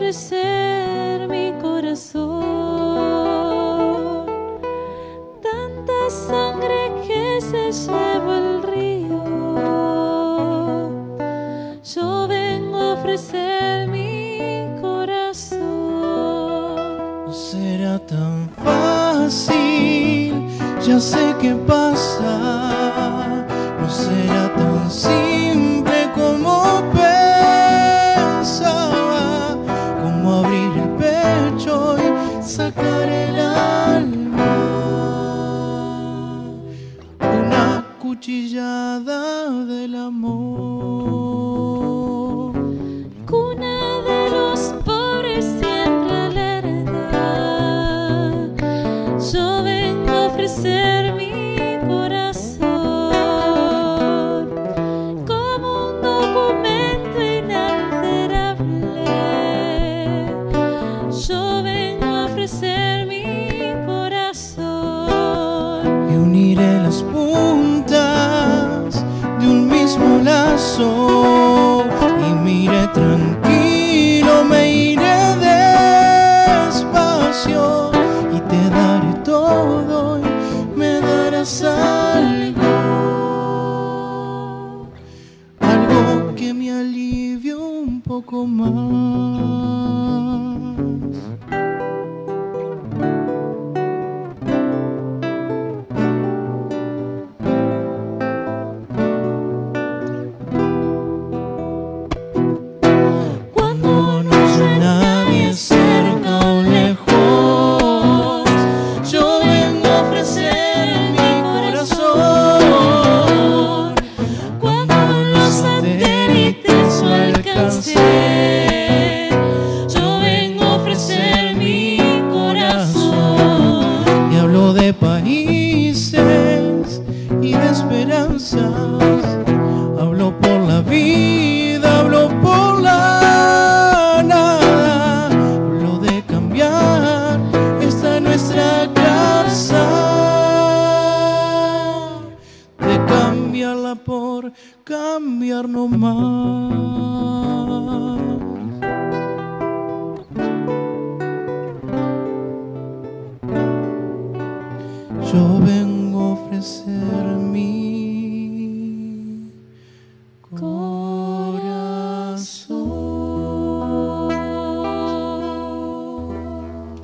ofrecer mi corazón. Tanta sangre que se lleva el río, yo vengo a ofrecer mi corazón. No será tan fácil, ya sé qué pasa. No será tan simple como pensaba, como abrir el pecho y sacar el alma. Una cuchillada del amor. Cuna de los pobres siempre alerta, yo vengo a ofrecer mi corazón como un documento inalterable. Yo vengo a ofrecer mi corazón Y uniré las puntas de un mismo lazo y me iré tranquilo, me iré despacio y te daré todo y me darás algo que me alivie un poco más. Cuando no haya nadie cerca o lejos, yo vengo a ofrecer mi corazón. cuando los satélites lo alcancen. Yo vengo a ofrecer mi corazón. Y hablo de países y de esperanzas. Hablo por la vida, hablo por la nada. Hablo de cambiar esta nuestra casa, de cambiarla por cambiar no más. Yo vengo a ofrecer mi corazón.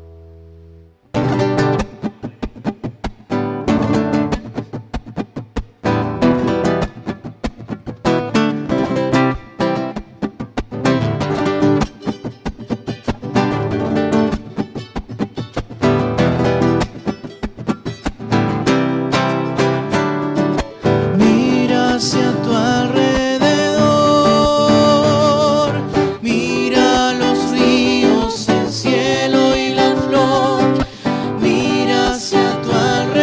Mira hacia tu alrededor, mira los ríos, el cielo y la flor. Mira hacia tu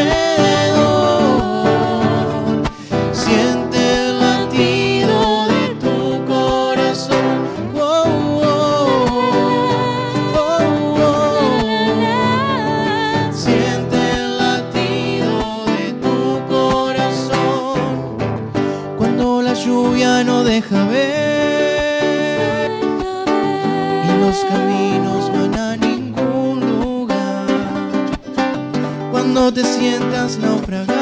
alrededor, siente el latido de tu corazón. Oh, oh, oh, oh, oh. Siente el latido de tu corazón. Cuando la lluvia no deja ver y los caminos van a ningún lugar. Cuando te sientas naufragar,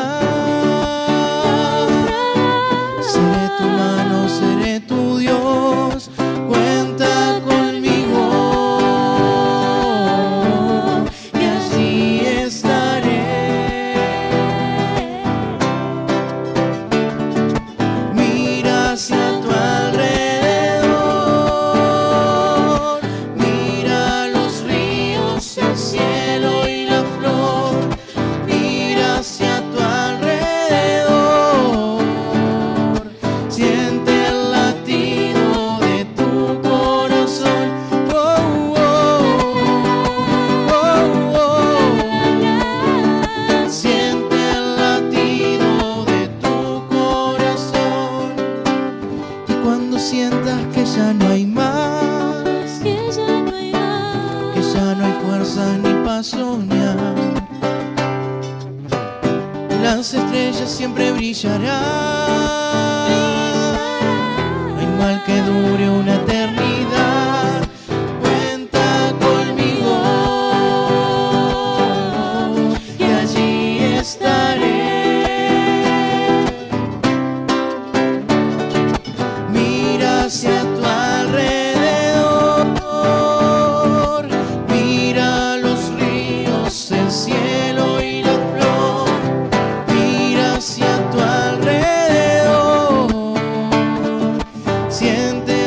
seré tu mano, seré tu Dios. Cuenta conmigo y allí estaré. Mira hacia tu alrededor, mira los ríos, el cielo y la flor. Mira hacia tu alrededor, siente el latido de tu corazón. Oh, oh, oh, oh. Siente el latido de tu corazón. Y cuando sientas que ya no hay más, Que ya no hay más, que ya no hay fuerza ni para soñar, las estrellas siempre brillarán. No hay mal que dure una eternidad. Oh, siente